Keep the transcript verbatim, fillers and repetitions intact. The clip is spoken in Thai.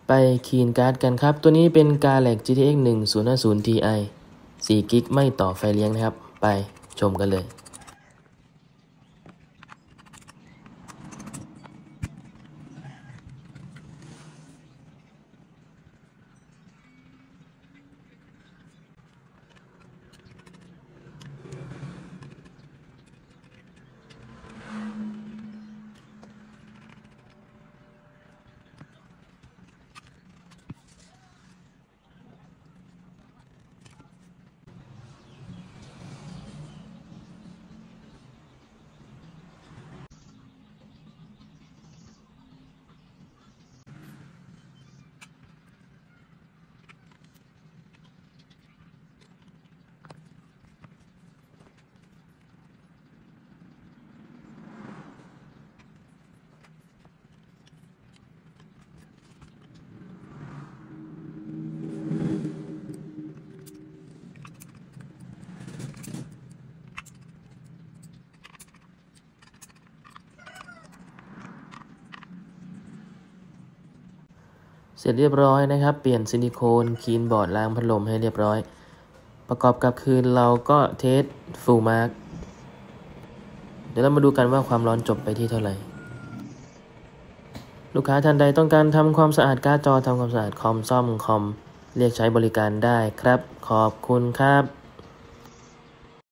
ไปคีนการ์ดกันครับตัวนี้เป็น Galax จี ที เอ็กซ์ หนึ่งพันห้าสิบ ที ไอ สี่กิกไม่ต่อไฟเลี้ยงนะครับไปชมกันเลยเสร็จเรียบร้อยนะครับเปลี่ยนซิลิโคนคีนบอร์ดล้างพัดลมให้เรียบร้อยประกอบกับคืนเราก็เทสฟูลมาร์กเดี๋ยวเรามาดูกันว่าความร้อนจบไปที่เท่าไหร่ลูกค้าท่านใดต้องการทำความสะอาดการ์ดจอทำความสะอาดคอมซ่อมคอมเรียกใช้บริการได้ครับขอบคุณครับ